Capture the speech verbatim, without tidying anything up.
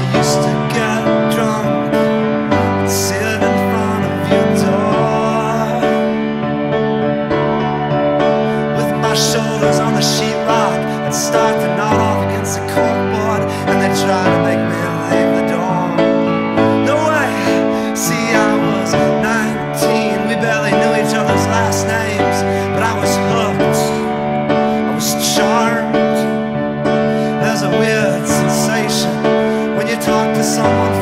used to get drunk and sit in front of your door with my shoulders on the sheetrock and start to nod off against the corkboard, and they try to make me leave the door. No way, see, I was nineteen, we barely knew each other's last names, but I was hooked, I was charmed. There's a weird sensation when you talk to someone